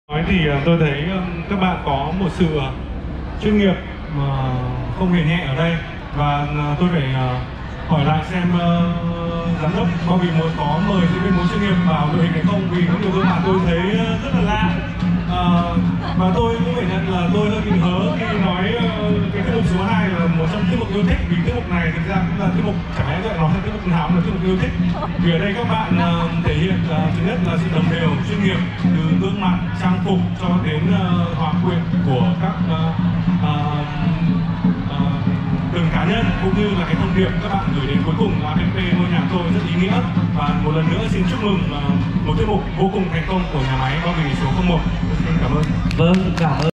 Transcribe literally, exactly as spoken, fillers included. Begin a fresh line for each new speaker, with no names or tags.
Nói thì tôi thấy các bạn có một sự chuyên nghiệp mà không hề nhẹ ở đây, và tôi phải hỏi lại xem giám đốc Bobby muốn có mời diễn viên múa chuyên nghiệp vào đội hình hay không, vì có nhiều gương mặt tôi thấy rất là lạ. À, và tôi cũng phải nhận là tôi hơi bị hớ khi nói cái tiết mục số hai là một trong tiết mục yêu thích, vì tiết mục này thực ra cũng là tiết mục chẳng lẽ gọi nó là tiết mục nào là tiết mục yêu thích, vì ở đây các bạn uh, thể hiện uh, thứ nhất là sự đồng đều chuyên nghiệp từ gương mặt, trang phục cho đến uh, hòa quyện của các uh, uh, uh, từng cá nhân, cũng như là cái thông điệp các bạn gửi đến cuối cùng là em pê ngôi nhà tôi rất ý nghĩa. Và một lần nữa xin chúc mừng uh, một tiết mục vô cùng thành công của nhà máy Bobby số không một. Xin cảm ơn.
Vâng, cảm ơn.